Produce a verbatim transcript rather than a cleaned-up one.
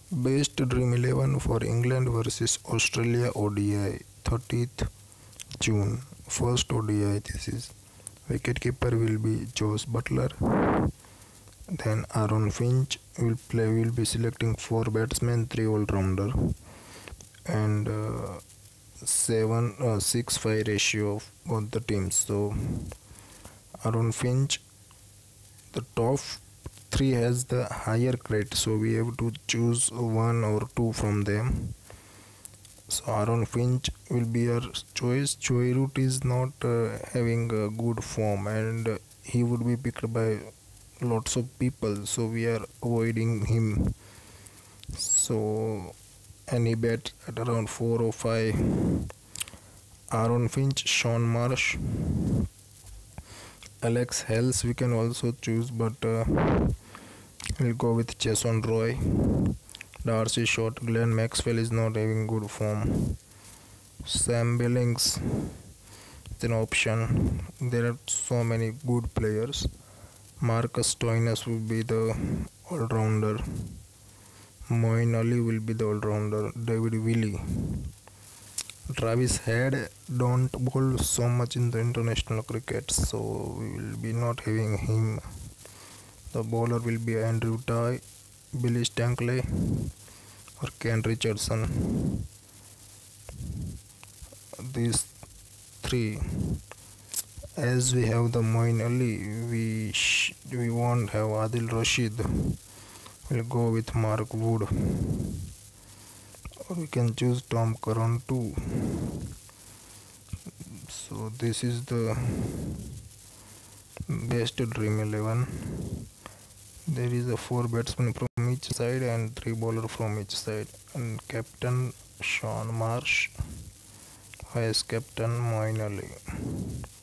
Best Dream eleven for England versus Australia O D I, thirtieth June. First O D I this is. Wicketkeeper will be Josh Butler. Then Aaron Finch will play. Will be selecting four batsmen, three all-rounder, and uh, seven uh, six five ratio of both the teams. So Aaron Finch, the top three has the higher credit, so we have to choose one or two from them. So Aaron Finch will be our choice. Joy Root is not uh, having a good form, and uh, he would be picked by lots of people, so we are avoiding him. So any bet at around four or five. Aaron Finch, Sean Marsh, Alex Hales we can also choose, but uh, we'll go with Jason Roy. Darcy Short, Glenn Maxwell is not having good form. Sam Billings is an option. There are so many good players. Marcus Stoinis will be the all-rounder. Moeen Ali will be the all-rounder. David Willey. Travis Head don't bowl so much in the international cricket, so we will be not having him. The bowler will be Andrew Tye, Billy Shankly or Ken Richardson. These three. As we have the Moeen Ali, we sh- we won't have Adil Rashid. We'll go with Mark Wood, or we can choose Tom Curran too. So this is the best Dream eleven. There is a four batsmen from each side and three bowler from each side, and captain Sean Marsh, vice captain Moeen Ali.